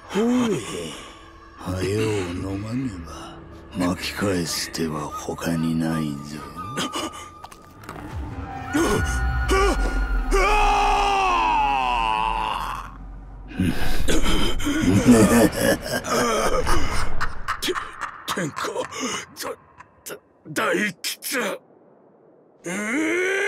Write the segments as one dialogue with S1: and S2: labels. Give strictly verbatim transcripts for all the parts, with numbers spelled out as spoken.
S1: ほれ、はよう飲まねば巻き返す手は他にないぞ。
S2: 天候、だ、だ、大吉。うー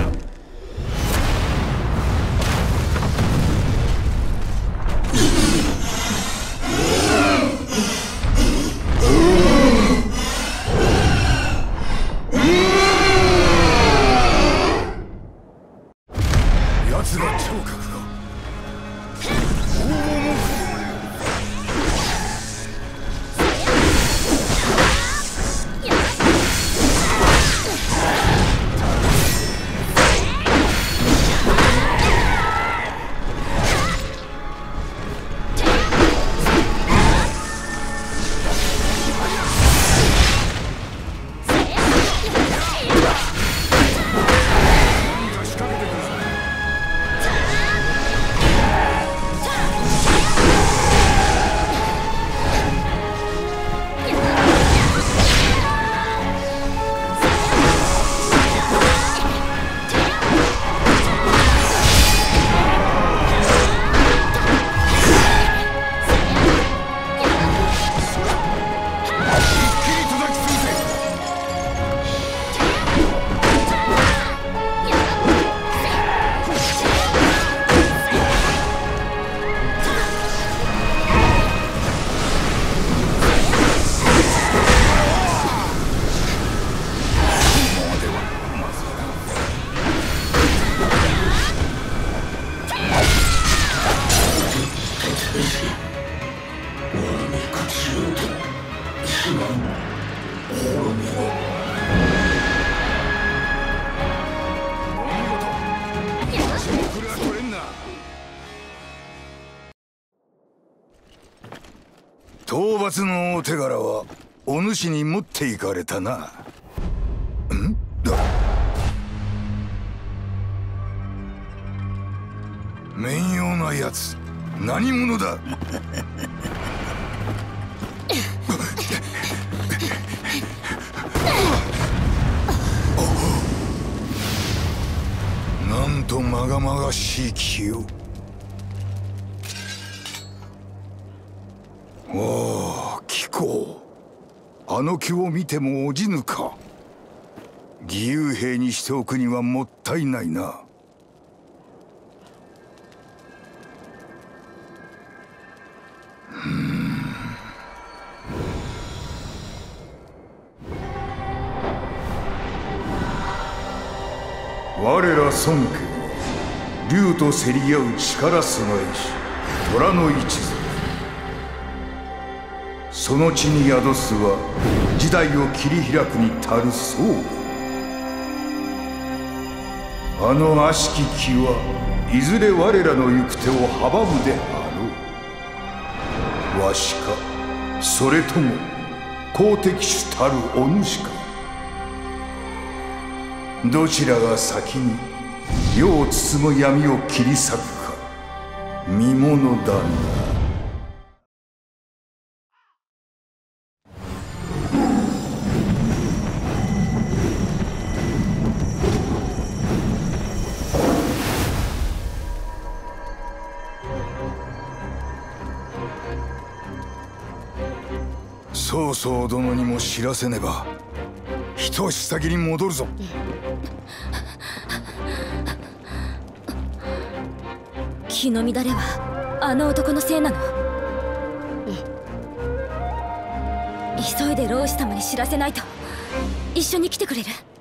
S2: 奴ら聴覚が討伐のお手柄はお主に持っていかれたな。んだ面妖なやつ、何者だ。なんとまがまがしい気よ。おお、貴公、あの気を見てもおじぬか。義勇兵にしておくにはもったいないな。うーん。我ら孫家は竜と競り合う力備えし虎の一族。その地に宿すは時代を切り開くに足るそう。あの悪しき気はいずれ我らの行く手を阻むであろう。わしか、それとも好敵手たるお主か。どちらが先に世を包む闇を切り裂くか見ものだな。曹操殿にも知らせねば。一足先に戻るぞ。
S3: 気の乱れはあの男のせいなの。急いで老師様に知らせないと。一緒に来てくれる？